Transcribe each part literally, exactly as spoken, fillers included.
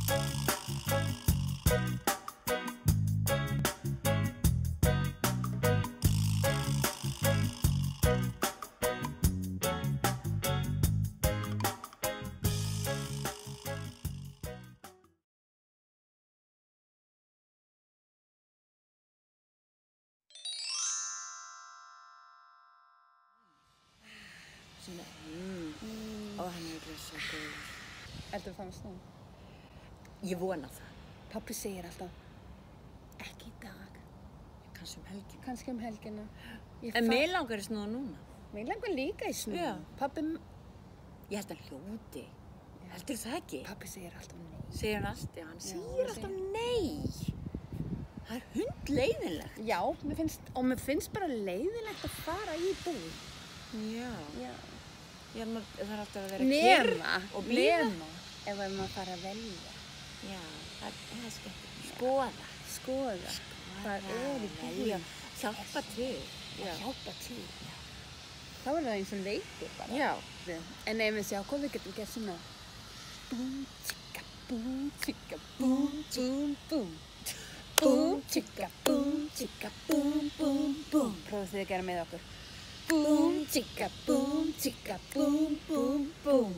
Mm. Mm. Og hann er svo góður. Heldur þú fannst það? Ég vona það. Pabbi segir alltaf, ekki í dag. Kannski um helgina. Kannski um helgina. Ég En fa- mig langar í snúða núna. Mig langar líka í snúð. Já. Pabbi, Ég held að hljóti. Heldur það ekki? pabbi segir alltaf nei. Segir hann alltaf, hann Já, segir hann alltaf nei. Það er hundleiðinlegt. Já, mér finnst, og mér finnst bara leiðilegt að fara í búð. Já. Já. Já, maður, það er alltaf að vera Nema, kyrr og bíða. nema, ef maður fara að velja. Já, það, það er skemmt. Skoða. Skoða. Hvað er í velja. búð. Hjálpa til. Já. Hjálpa til. Þá er það eins og leikur bara. Já. En ef við sjá hvað við getum gert svona búm, tjikka, búm, tjikka, búm, búm, búm. Búm, tjikka, búm, tjikka, búm, búm, búm. Prófið þið að gera með okkur. Búm, tjikka, búm, tjikka, búm, búm, búm.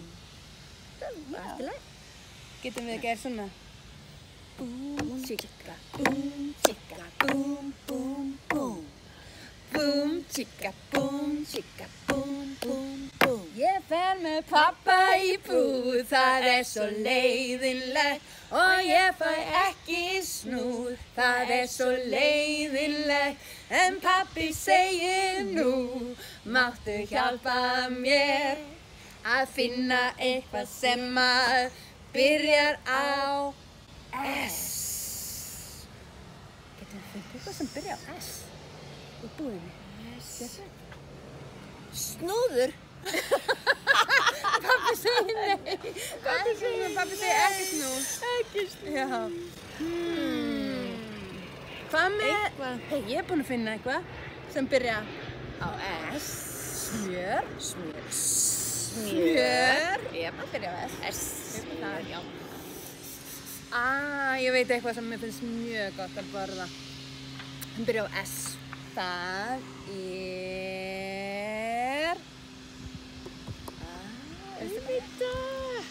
Já. Getum við að gera svona búm, tjikka, búm, tjikka, búm, búm, búm. Búm, tjikka, búm, tjikka, búm, búm, búm. Ég fer með pappa í búð, það er svo leiðinlegt. Og ég fæ ekki snúð, það er svo leiðinlegt. En pabbi segir nú, máttu hjálpa mér að finna eitthvað sem að byrjar á S. Getum við fundið eitthvað sem byrjar á S? Í búðinni. S. Snúður. Pabbi segir nei. Pabbi segir, pabbi segir ekki snúð. Ekki snúð. Já. Hmm. Hvað með... Eitthvað. Hey, ég er búin að finna eitthvað sem byrja á S. Smjör. Smjör. Smjör. Ég Það byrja á S. S. Smjör, já. Ah, ég veit eitthvað sem mér finnst mjög gott að borða. Það byrja á S. Það er... Auðvitað.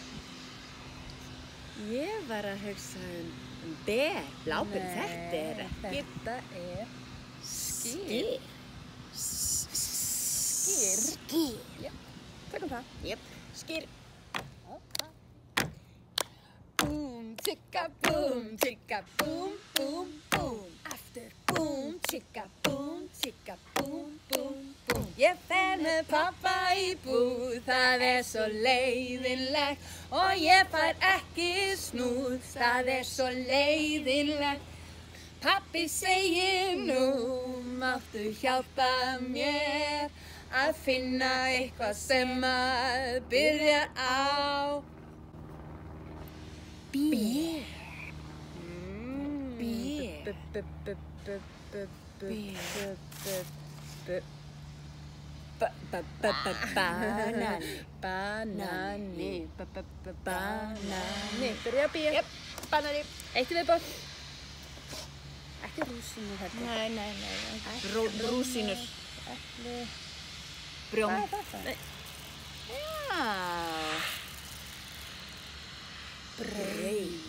Ég var að hugsa um, um ber, bláber, þetta er ekki... Þetta er Skýr. skýr. Skýr. Já, tökum það. Jöp, skýr. Búm, tjikka, búm, tjikka, búm, búm, búm. Aftur búm, tjikka, búm, tjikka, búm, búm, búm. Ég fer með pappa í búð, það er svo leiðinlegt. Og ég fær ekki snúð, það er svo leiðinlegt. Pappi segir nú, máttu hjálpa mér að finna eitthvað sem að byrja á B. B. Banani. Banani. Banani. Byrja á B. Jöp, banani. Eitt viðbót. Ekki rúsínur þetta. Nei, nei, nei. Rúsínur. Epli. Brjóm. Hvað er þetta? Já. Brauð.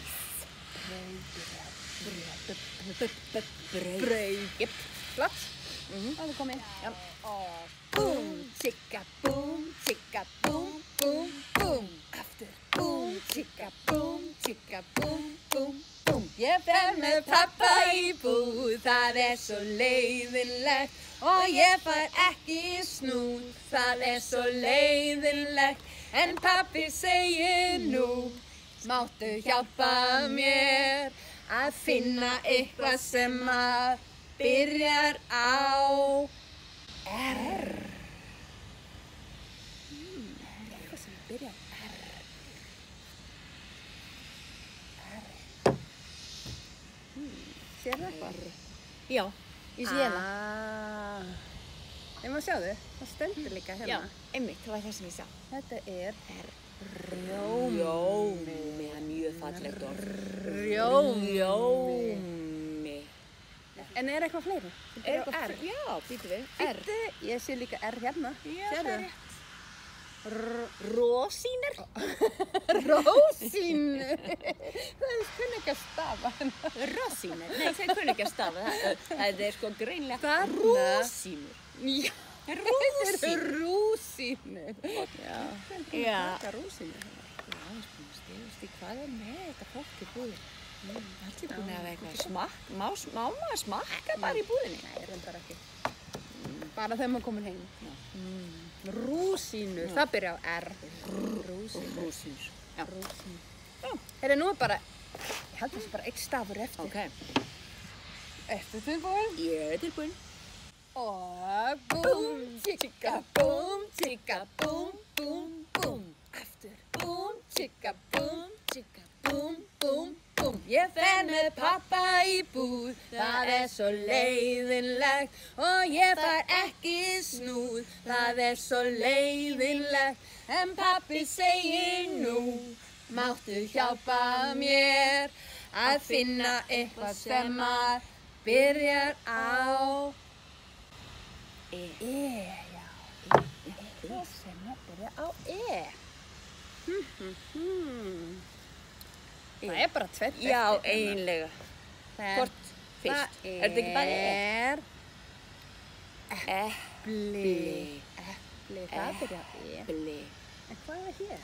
Brauð. Brauð. Jöp. Flott. Það er komið. Já. Búm, tjikka, búm, tjikka, búm, búm, búm. Aftur. Búm, tjikka, búm, tjikka, búm, búm, búm. Ég fer með pappa í búð, það er svo leiðinlegt. Og ég fær ekki snúð, það er svo leiðinlegt. En pappi segir nú, máttu hjálpa mér að finna eitthvað sem að byrjar á R. Hmm, eitthvað sem byrjar á R. R. Hmm, sér það eitthvað? Já, ég sé það. Ah. Ég má sjá þau, það stendur líka hérna. Já, einmitt, það var það sem ég sá. Þetta er R. rjómi. Rjómi, það er mjög fallegt orð. Rjómi. Rjómi. En er eitthvað fleiri? Er eitthvað R? Já, býtum við. R. Býttu, ég sé líka R hérna. Já, það er rétt. Rósínur? Rósínur? Það er kunni ekki að stafa. Rósínur? Nei, það kunni ekki að stafa. Það, það er sko greinlega rósínur. Já, Rúsínur. Rúsínur. Já. Já. Hvað rúsínur? Já, ég spyrum að stegast í hvað er með þetta fólk í búðinni. Mm, allir búin að hafa eitthvað smakk. Má, má maður smakka bara í búðinni? Nei, reyndar ekki. Bara þegar maður komin heim. Mm. Rúsínur, það byrja á R. Rúsínur. Rúsínur. Já. Rúsínur. Já. Heyrðu, nú er bara, ég held þessi bara eitt stafur eftir. Ok. Ertu tilbúin? Ég er tilbúin. Og búm, tjikka, búm, tjikka, búm, búm, búm. Aftur. Búm, tjikka, búm, tjikka, búm, búm, búm. Ég fer með pappa í búð, það er svo leiðinlegt og ég fær ekki snúð, það er svo leiðinlegt. En pappi segir nú, máttu hjálpa mér að finna eitthvað sem að byrjar á E. E, já, E, eitthvað sem að byrja á E. Hm, hm, hm. Það er bara tvennt eftir. Já, eiginlega. Hvort fyrst? Er þetta ekki bara er epli? Epli, það byrja á E. Epli. En hvað er hér?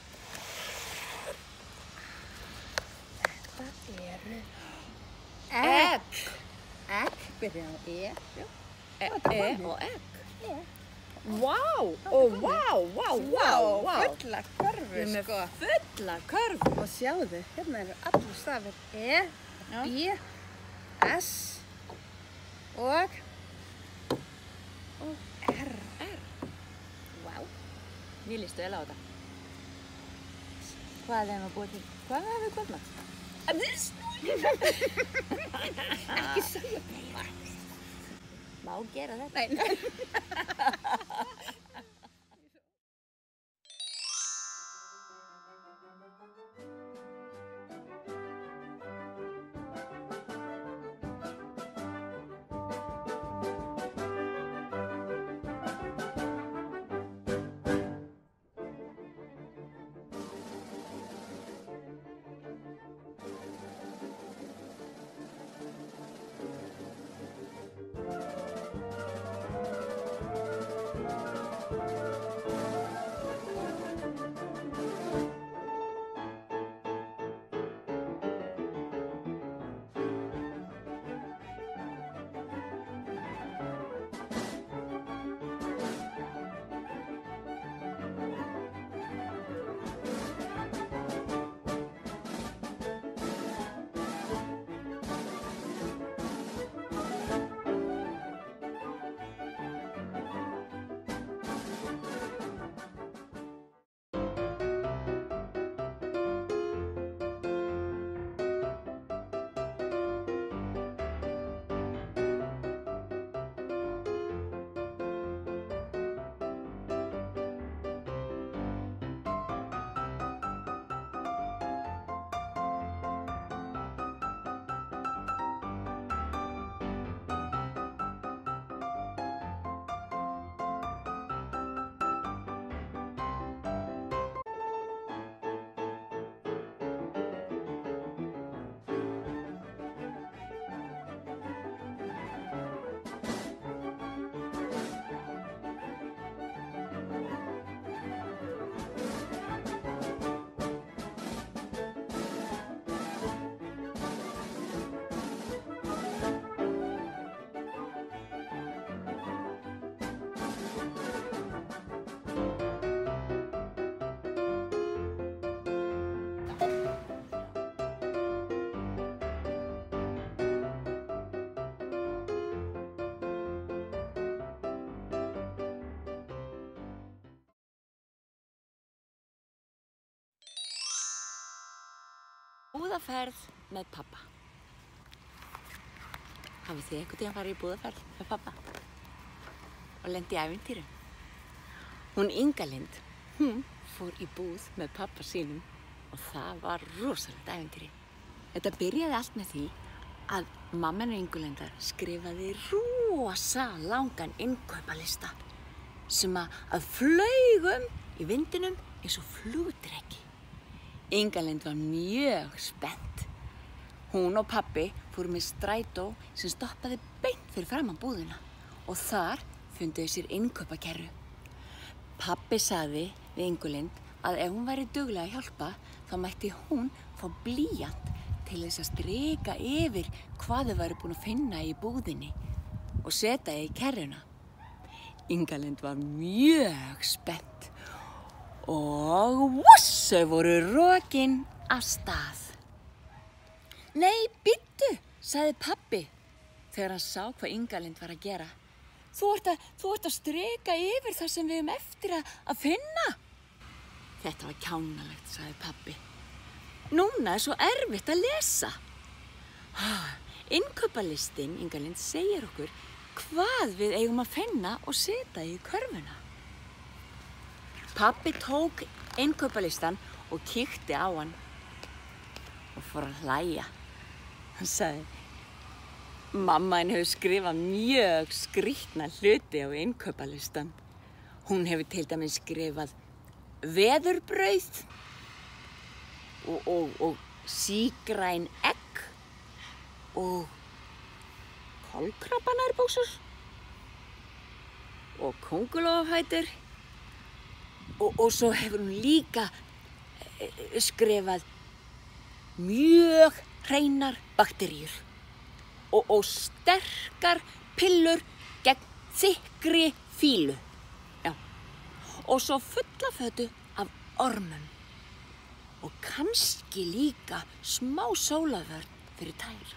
Þetta eru egg. Egg byrja á E. Já. E og egg. E. Vá, ó, vá, vá, vá, vá. Fulla körfu, sko. Fulla körfu. Og sjáðu, hérna eru allir stafir E, B, S og og R. R. Vá. Mér líst vel á þetta. Hvað er maður búið til? Hvað er við kvöldmatt? Það er snúið. Ekki segja bara. Má gera þetta? Nei. Búðaferð með pappa. Hafið þið einhvern tímann farið í búðaferð með pappa? Og lent í ævintýrum? Hún Inga Lind, hún fór í búð með pappa sínum og það var rosalegt ævintýri. Þetta byrjaði allt með því að mamma Ingulindar skrifaði rosa langan innkaupalista sem að flaugum í vindinum eins og flugdreki. Ingalind var mjög spennt. Hún og pabbi fóru með strætó sem stoppaði beint fyrir framan búðina og þar fundu þau sér innkaupakerru. Pabbi sagði við Ingulind að ef hún væri dugleg að hjálpa þá mætti hún fá blýant til þess að strika yfir hvað þau væru búin að finna í búðinni og setja í kerruna. Ingalind var mjög spennt og vuss, þau voru rokin af stað. Nei, bíddu, sagði pabbi þegar hann sá hvað Ingalind var að gera. Þú ert að, þú ert að strika yfir það sem við höfum eftir að, að finna. Þetta var kjánalegt, sagði pabbi. Núna er svo erfitt að lesa. Innkaupalistinn, Ingalind, segir okkur hvað við eigum að finna og setja í körfuna. Pabbi tók innkaupalistan og kíkti á hann og fór að hlæja. Hann sagði, mamma henni hefur skrifað mjög skrýtna hluti á innkaupalistan. Hún hefur til dæmis skrifað veðurbrauð og, og, og sígræn egg og kolkrabbanærbóksur og kóngulóarfætur og, og svo hefur hún líka skrifað mjög hreinar bakteríur og, og sterkar pillur gegn þykkri fílu. Já. Og svo fulla fötu af ormum og kannski líka smá sólavörn fyrir tær.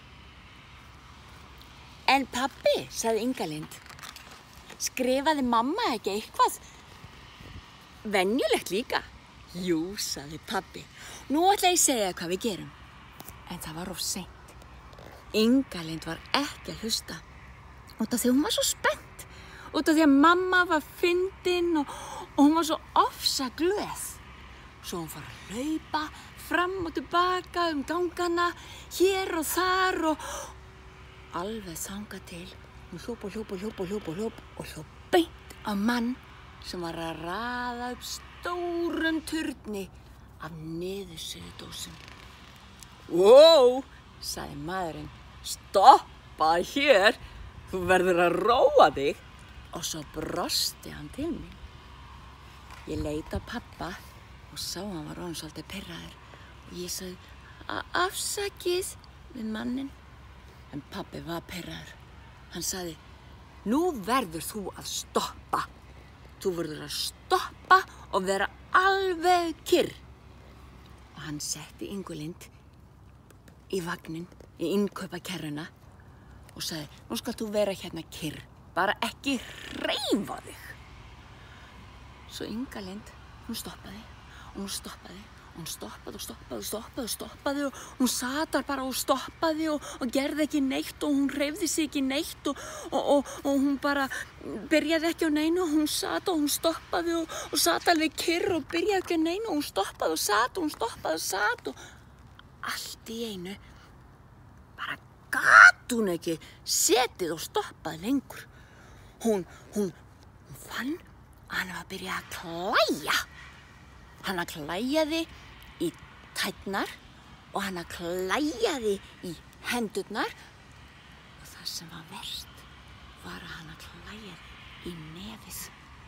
En pabbi, sagði Ingalind, skrifaði mamma ekki eitthvað venjulegt líka? Jú, sagði pabbi. Nú ætla ég að segja hvað við gerum. En það var of seint. Ingalind var ekki að hlusta. Út af því hún var svo spennt. Út af því að mamma var fyndin og, og hún var svo ofsa glöð. Svo hún fór að hlaupa fram og tilbaka um gangana, hér og þar og alveg þangað til. Hún hljóp og hljóp og hljóp og hljóp og hljóp og hljóp beint á mann sem var að raða upp stórum turni af niðursuðudósum. Wow, sagði maðurinn, stoppa hér, þú verður að róa þig. Og svo brosti hann til mín. Ég leit á pabba og sá hann var orðinn svolítið pirraður og ég sagði afsakið við manninn. En pabbi var pirraður. Hann sagði, nú verður þú að stoppa. Þú verður að stoppa og vera alveg kyrr. Og hann setti Ingulind í vagnin, í innkaupakerruna og sagði, nú skal þú vera hérna kyrr, bara ekki hreyfa þig. Svo Ingalind, hún stoppaði og hún stoppaði og hún stoppaði og stoppaði og stoppaði og stoppaði og hún sat þar bara og stoppaði og, og gerði ekki neitt og hún hreyfði sig ekki neitt og, og, og, og hún bara byrjaði ekki á neinu og hún sat og hún stoppaði og, og sat alveg kyrr og byrjaði ekki á neinu og hún stoppaði og sat og hún stoppaði og sat og allt í einu bara gat hún ekki setið og stoppaði lengur. Hún, hún, hún fann að hann var að byrja að klæja. Hann að klæjaði í tærnar og hann að klæjaði í hendurnar og það sem var verst var að hann að klæjaði í nefið.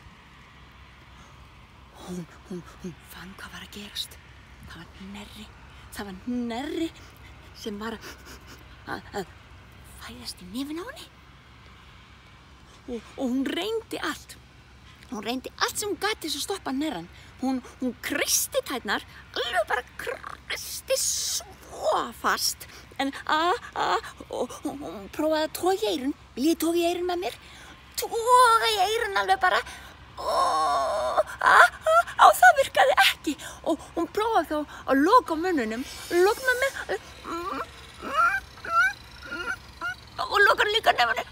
Hún, hún, hún fann hvað var að gerast. Það var hnerri, það var hnerri sem var að, að, að fæðast í nefinu á henni. Og, og hún reyndi allt. Hún reyndi allt sem hún gat til að stoppa hnerran. Hún, hún kreisti tærnar, alveg bara kreisti svo fast. En að, að, og hún prófaði að toga í eyrun. Vil ég toga í eyrun með mér? Toga í eyrun alveg bara. Og að, að, að, það virkaði ekki. Og hún prófaði þá að loka munnunum. Loka með mér. Og loka líka nefnum.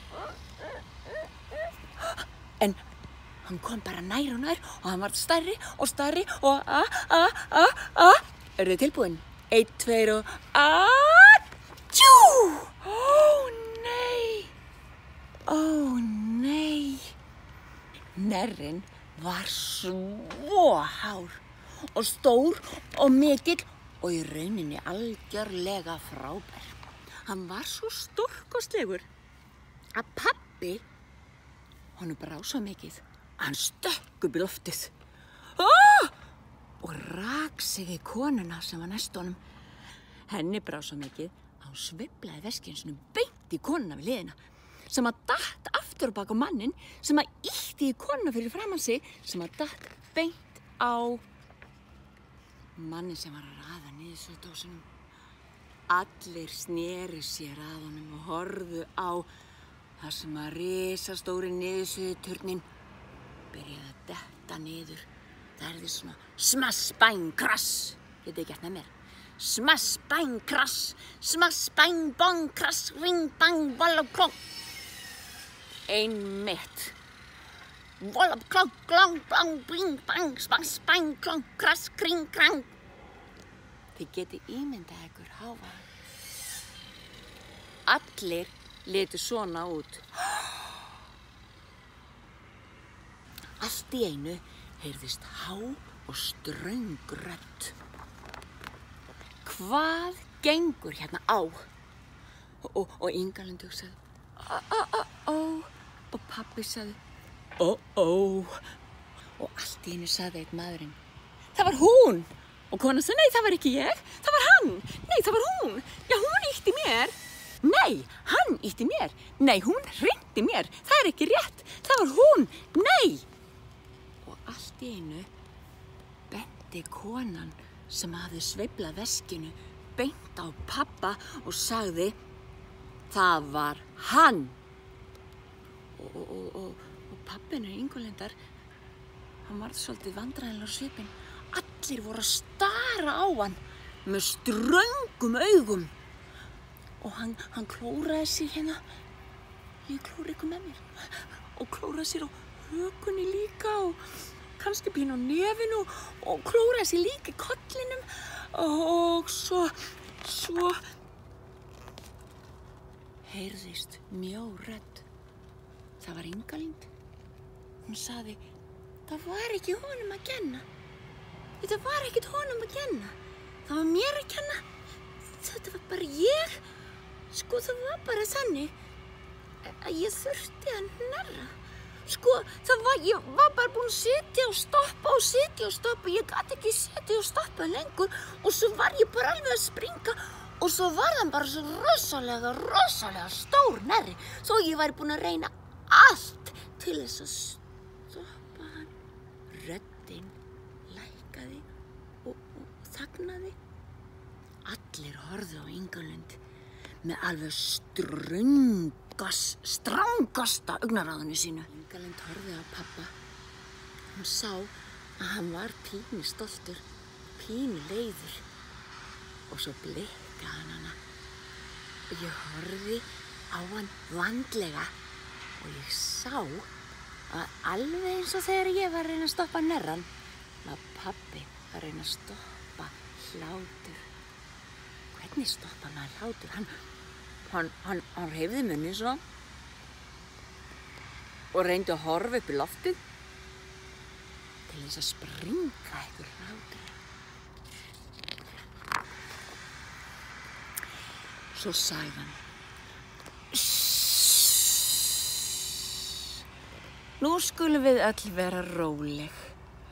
En hann kom bara nær og nær og hann var stærri og stærri og a, a, a, a. Eru þið tilbúin? Einn, tveir og a. Tjú! Ó, nei! Ó, nei! Nerrin var svo hár og stór og mikill og í rauninni algjörlega frábær. Hann var svo stórkostlegur að pabbi, honum brá svo mikið, hann stökk upp í loftið ah! og rak sig í konuna sem var næst honum. Henni brá svo mikið að hún sveiflaði veskinu sínum beint í konuna við hliðina, sem að datt aftur á bak á mannin, sem að ýtti í konuna fyrir framan sig, sem að datt beint á mannin sem var að raða niðursuðudósunum. Allir sneru sér að honum og horfðu á þar sem að risastóri niðursuðuturnin byrjaði að detta niður. Það er því svona smass, bang, krass. Getið þið gert með mér? Smass, bang, krass. Smass, bang, bong, krass. Ring, bang, vollop, klokk. Einmitt. Vollop, klokk, klong, bang, bling, bang, smass, bang, klong, krass, kring, krang. Þið getið ímyndað ykkur hávaðann. Allir litu svona út. Allt í einu heyrðist há og ströng rödd. Hvað gengur hérna á? Og, og, og Ingalund hugsaði, ó, ó, ó, ó. Og pabbi sagði, ó, ó. Og allt í einu sagði einn maðurinn, það var hún. Og konan sagði, nei, það var ekki ég, það var hann. Nei, það var hún. Já, hún ýtti mér. Nei, hann ýtti mér. Nei, hún hrinti mér. Það er ekki rétt. Það var hún. Nei. Og allt í einu benti konan sem hafði sveiflað veskinu beint á pabba og sagði, það var hann. Og, og, og, og, og pabbinn Ingólindar, hann varð svolítið vandræðilegur á svipinn. Allir voru að stara á hann með ströngum augum. Og hann, hann klóraði sér hérna, ég klóra ykkur með mér, og klóraði sér á hökunni líka og kannski pínu á nefinu og klóraði sér líka í kollinum og svo, svo heyrðist mjó rödd. Það var Ingalind. Hún sagði, það var ekki honum að kenna. Þetta var ekkert honum að kenna. Það var mér að kenna. Þetta var bara ég. Sko, það var bara þannig að ég þurfti að hnerra. Sko, það var, ég var bara búin að sitja og stoppa og sitja og stoppa. Ég gat ekki sitja og stoppa lengur og svo var ég bara alveg að springa og svo var hann bara svo rosalega, rosalega stór nærri. Svo ég væri búin að reyna allt til þess að stoppa hann. Röddin lækkaði og, og þagnaði. Allir horfðu á Ingalund með alveg ströngast, strángasta augnaráðinu sínu. Ingalind horfði á pabba. Hún sá að hann var pínu stoltur, pínu leiður. Og svo blikkaði hann hana. Og ég horfði á hann vandlega og ég sá að alveg eins og þegar ég var að reyna að stoppa nerran, var pabbi að reyna að stoppa hlátur. Hvernig stoppa maður hlátur? Hann Hann, hann, hann hreyfði munni svo og reyndi að horfa upp í loftið til þess að springa einhver hlátur. Svo sagði hann, nú skulum við öll vera róleg.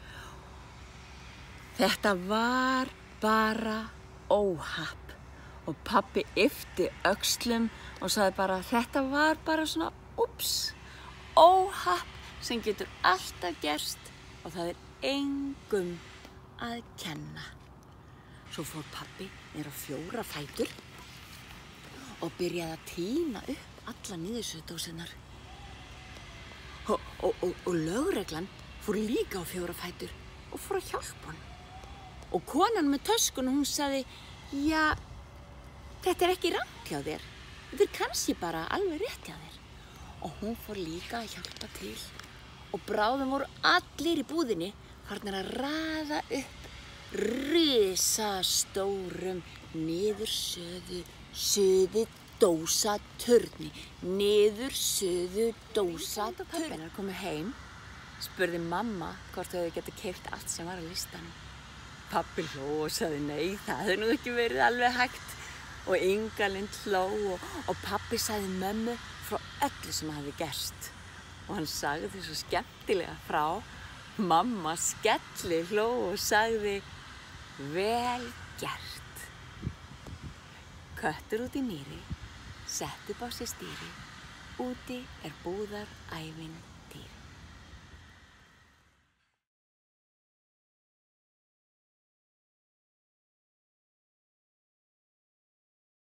Þetta var bara óhapp. Og pabbi yppti öxlum og sagði bara, þetta var bara svona, ups, óhapp sem getur alltaf gerst og það er engum að kenna. Svo fór pabbi niður á fjóra fætur og byrjaði að tína upp alla niðursuðudósirnar. Og, og, og, og lögreglan fór líka á fjóra fætur og fór að hjálpa hann. Og konan með töskun, hún sagði, já, þetta er ekki rangt hjá þér. Þetta er kannski bara alveg rétt hjá þér. Og hún fór líka að hjálpa til. Og bráðum voru allir í búðinni farnir að raða upp risastórum niðursöðu suðu dósaturni, niðursöðu dósaturni. Pabbi komu heim, spurði mamma hvort þau hefði getað keypt allt sem var á listanum. Pabbi hló og sagði nei, það hefði nú ekki verið alveg hægt. Og Inga-Lind hló og, og pabbi sagði mömmu frá öllu sem hafði gerst. Og hann sagði svo skemmtilega frá. Mamma skelli hló og sagði vel gert. Köttur út í mýri, sett upp á sér stýri, úti er búðarævin